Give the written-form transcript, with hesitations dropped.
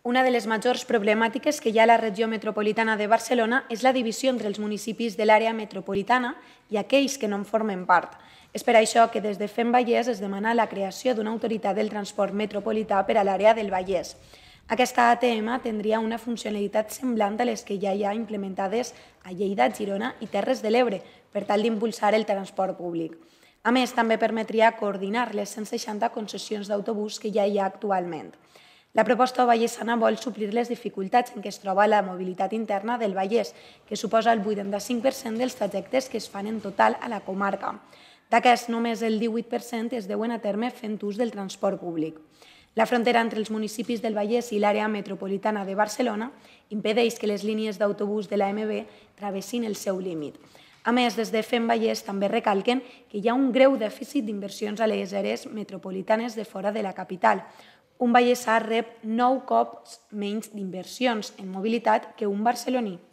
Una de les majors problemàtiques que hi ha a la regió metropolitana de Barcelona és la divisió entre els municipis de l'àrea metropolitana i aquells que no en formen part. És per això que des de Fem Vallès es demana la creació d'una autoritat del transport metropolità per a l'àrea del Vallès. Aquesta ATM tindria una funcionalitat semblant a les que ja hi ha implementades a Lleida, Girona i Terres de l'Ebre per tal d'impulsar el transport públic. A més, també permetria coordinar les 160 concessions d'autobús que ja hi ha actualment. La proposta vallesana vol suplir les dificultats en què es troba la mobilitat interna del Vallès, que suposa el 85% dels trajectes que es fan en total a la comarca. D'aquests, només el 18% es deuen a terme fent ús del transport públic. La frontera entre els municipis del Vallès i l'àrea metropolitana de Barcelona impedeix que les línies d'autobús de l'AMB travessin el seu límit. A més, des de Fem Vallès també recalquen que hi ha un greu dèficit d'inversions a les àrees metropolitanes de fora de la capital. Un vallesà rep 9 cops menys d'inversions en mobilitat que un barceloní.